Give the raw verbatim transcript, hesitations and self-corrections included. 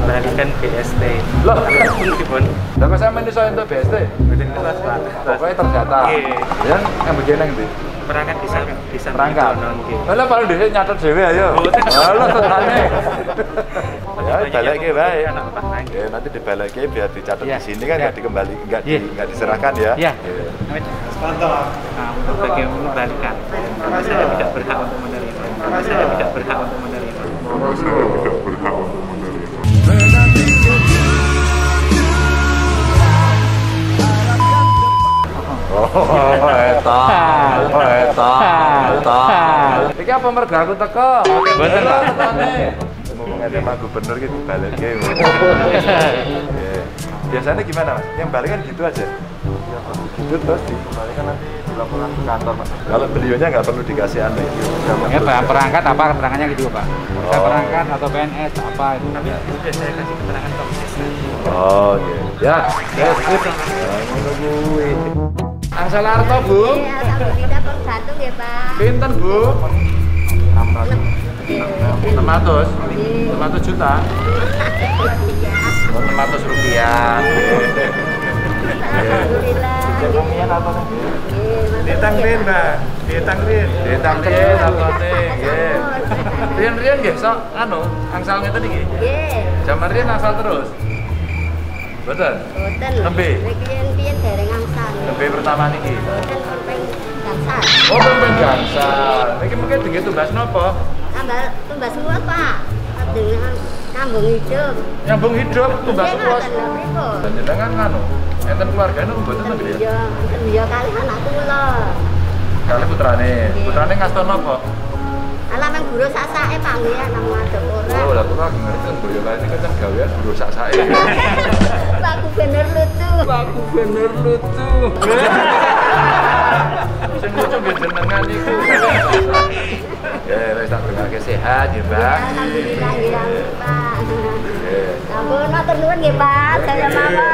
balikan B S T. Loh, Meskipun lah kok sampean iso entuk B S T? mboten kelas Pak. Pokoknya terdata. Ya, yang bagian yang ndi? Perangkat bisa bisa Perangkat. nggih. Lah paling dhisik nyatet dhewe ayo. Halo tenane. Ya, balik wae. Ya, nanti dibalik biar dicatat di sini kan enggak dikembali enggak di enggak diserahkan ya. Iya. Mantap. Nah, untuk bagian mengembalikan. Saya tidak berhak untuk menerima. Saya tidak berhak untuk menerima. Saya tidak berhak untuk menerima. Oh, eta. Oh, eta. Eta. Iki apa mergo aku teko? Mboten, Pak. Ngomongnya Pak Gubernur gitu balik biasanya gimana Mas? Yang balik kan gitu aja? Ya, gitu terus dikembalikan nanti dilaporkan ke kantor Mas. Kalau beliaunya nggak perlu dikasih aneh. Ya, perangkat apa keterangannya gitu Pak? Bisa perangkat atau P N S apa itu? Tapi sudah saya kasih keterangan toksis. Oh, oke. Ya, ya, sip. Menunggu. Angsal Arto, Bu. Iya, alhamdulillah Pak Jantung ya Pak. Pinten, Bu? enam ratus. enam ratus? enam ratus juta? enam ratus rupiah. Alhamdulillah. Ditangrin, Mbak. Ditangrin. Ditangrin apa nih? Nggih. Rian-rian nggih sok anu, angsal ngeten iki. Nggih. Jaman rian angsal terus. Betul? Boten. Nembe. Piyen-piyen dereng angsal. Nembe pertama niki. Boten pempeng gangsal. Oh, pempeng gangsal. Iki mungkin tinggi tumbas napa? Tambah tumbas luwes Pak. Dengan kambung hidup. Nyambung hidup tumbas Nggih, luas. ngoten lho pripun? Jenengan nganu, enten keluargane mboten nembe ya? Iya, iya kali anak kula. Kali putrane. Putrane ngasta napa? Ala men guru sak-sake panggilan nang ngadep ora. Oh, lah kok ngerti kan Boyolali kan kan gawean guru sak-sake. Pak Gubernur lucu. Pak Gubernur lucu. Sing lucu nggih jenengan iku. Ya, wis tak dongake sehat ya, Mbak. Alhamdulillah nggih Pak. Nggih. Sampun matur nuwun nggih Pak. Saya mawon.